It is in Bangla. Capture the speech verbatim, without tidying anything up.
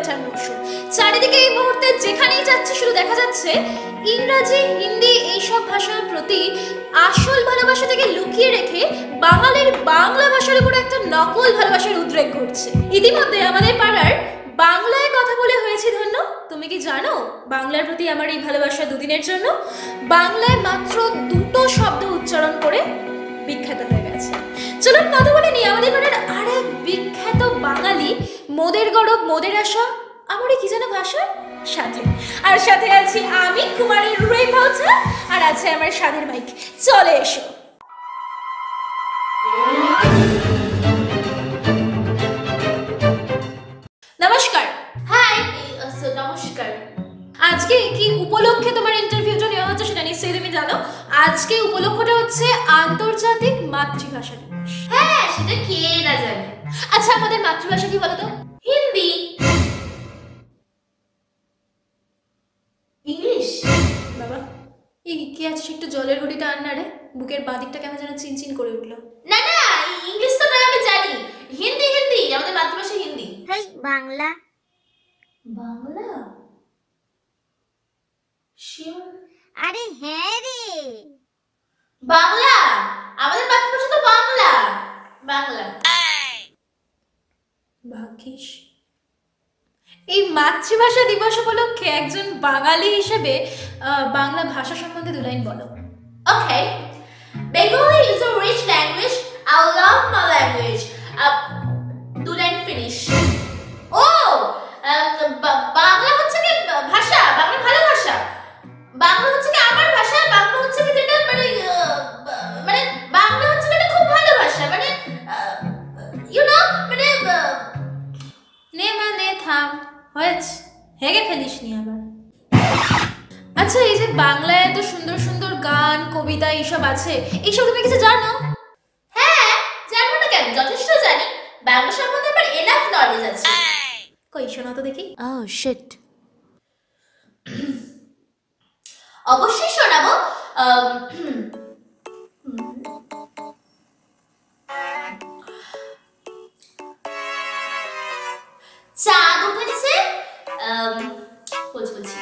ওঠার মৌসুম। চারিদিকে এই মুহূর্তে যেখানেই যাচ্ছে শুধু দেখা যাচ্ছে ইংরাজি, হিন্দি এইসব ভাষার প্রতি আসল ভালোবাসাটাকে লুকিয়ে রেখে বাঙালির বাংলা ভাষার উপর একটা নকল ভালোবাসার উদ্রেক ঘটছে। ইতিমধ্যে আমাদের পাড়ার বাংলায় কথা বলে হয়েছে ধন্য। তুমি কি জানো বাংলার প্রতি আমার এই ভালোবাসা দুদিনের জন্য বাংলায় মাত্র দুটো শব্দ উচ্চারণ করে বিখ্যাত হয়ে গেছে। চলুন কথা বলে নিই আমাদের পাড়ার আরেক বিখ্যাত বাঙালি মোদের গরব মোদের আশা আমারই কি যেন ভাষা সাথে। আর সাথে আছি আমি কুমারী রেফাউতা, আর আছে আমার স্বাদের মাইক। চলে এসো। নমস্কার। হাই। নমস্কার। আজকে কি উপলক্ষে তোমার ইন্টারভিউটা নেওয়া হচ্ছে সেটা নিশ্চয়ই তুমি জানো। আজকে উপলক্ষটা হচ্ছে আন্তর্জাতিক মাতৃভাষা দিবস। হ্যাঁ, সেটা কে না জানে। আচ্ছা, আমাদের মাতৃভাষা কি বলো তো? হিন্দি, ইংলিশ। বাবা, এই কি আছে একটু জলের ঘটিটা আন না রে, বুকের বাদিকটা কেমন যেন চিনচিন করে উঠলো। না না, ইংলিশ তো নয়, আমি জানি। হিন্দি, হিন্দি আমাদের মাতৃভাষা হিন্দি। হেই, বাংলা। বাংলা? শিওর? আরে হ্যাঁ রে, বাংলা আমাদের মাতৃভাষা তো বাংলা। বাংলা। ভাগ্যিস এই মাতৃভাষা দিবস উপলক্ষে একজন বাঙালি হিসেবে বাংলা ভাষা সম্বন্ধে দু লাইন বলো। ওকে, Bengali is a rich language. I love my language. Uh, do line finish. Oh, Bangla হচ্ছে কি ভাষা, বাংলা ভালো ভাষা। বাংলা হচ্ছে কি আমার ভাষা, বাংলা হচ্ছে কি যেটা মানে মানে বাংলা হচ্ছে কি খুব ভালো ভাষা, মানে ইউ নো মানে নে মানে থাম হয়েছে, হেগে ফেলিস নি আবার। আচ্ছা, এই যে বাংলায় এত সুন্দর সুন্দর গান, কবিতা এইসব আছে, এইসব তুমি কিছু জানো? হ্যাঁ, জানবো না কেন, যথেষ্ট জানি। বাংলা সম্বন্ধে আমার এনাফ নলেজ আছে। কই শোনা তো দেখি। Oh shit. অবশ্যই শোনাবো। চাঁদ উঠেছে, বলছি বলছি